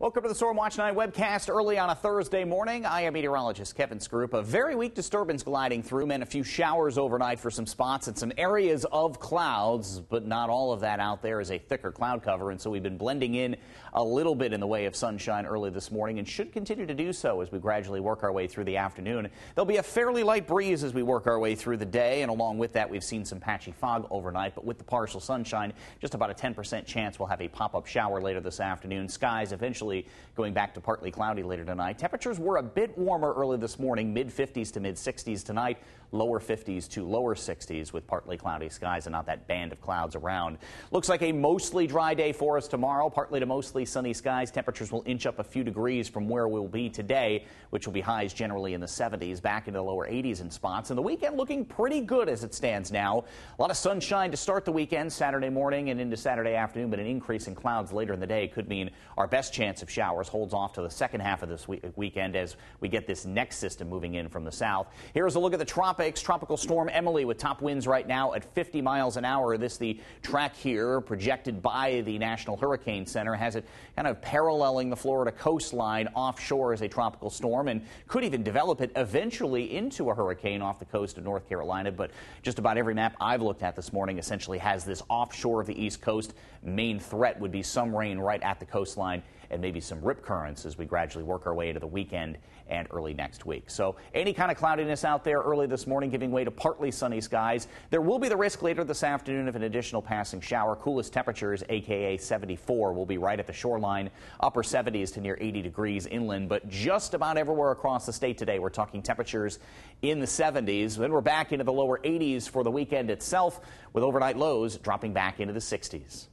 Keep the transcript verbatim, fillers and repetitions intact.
Welcome to the Storm Watch nine webcast early on a Thursday morning. I am meteorologist Kevin Scroop. A very weak disturbance gliding through meant a few showers overnight for some spots and some areas of clouds, but not all of that out there is a thicker cloud cover, and so we've been blending in a little bit in the way of sunshine early this morning and should continue to do so as we gradually work our way through the afternoon. There'll be a fairly light breeze as we work our way through the day, and along with that we've seen some patchy fog overnight, but with the partial sunshine, just about a ten percent chance we'll have a pop-up shower later this afternoon. Skies eventually going back to partly cloudy later tonight. Temperatures were a bit warmer early this morning, mid fifties to mid sixties tonight, lower fifties to lower sixties with partly cloudy skies and not that band of clouds around. Looks like a mostly dry day for us tomorrow, partly to mostly sunny skies. Temperatures will inch up a few degrees from where we'll be today, which will be highs generally in the seventies, back into the lower eighties in spots. And the weekend looking pretty good as it stands now. A lot of sunshine to start the weekend, Saturday morning and into Saturday afternoon, but an increase in clouds later in the day could mean our best chance of showers holds off to the second half of this week weekend as we get this next system moving in from the south. Here's a look at the tropics. Tropical storm Emily with top winds right now at fifty miles an hour. This the track here projected by the National Hurricane Center has it kind of paralleling the Florida coastline offshore as a tropical storm and could even develop it eventually into a hurricane off the coast of North Carolina. But just about every map I've looked at this morning essentially has this offshore of the East Coast. Main threat would be some rain right at the coastline and maybe some rip currents as we gradually work our way into the weekend and early next week. So any kind of cloudiness out there early this morning giving way to partly sunny skies. There will be the risk later this afternoon of an additional passing shower. Coolest temperatures, aka seventy-four, will be right at the shoreline. Upper seventies to near eighty degrees inland, but just about everywhere across the state today we're talking temperatures in the seventies. Then we're back into the lower eighties for the weekend itself with overnight lows dropping back into the sixties.